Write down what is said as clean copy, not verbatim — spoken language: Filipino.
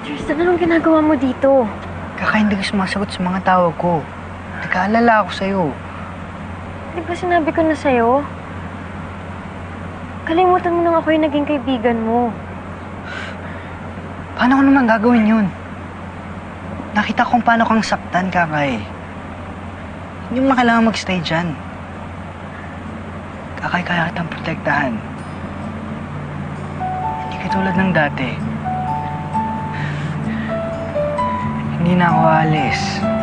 Tristan, anong ginagawa mo dito? Kaka hindi ka sumasagot sa mga tawag ko. Nag-aalala ako sa'yo. Di ba sinabi ko na sa'yo? Kalimutan mo nang ako yung naging kaibigan mo. Paano ko naman gagawin yun? Nakita kong paano kang saktan, Kakay. Hindi mo kailangan mag-stay dyan. Kakay, kaya kitang protektahan. Hindi katulad ng dati. Hindi na ako aalis.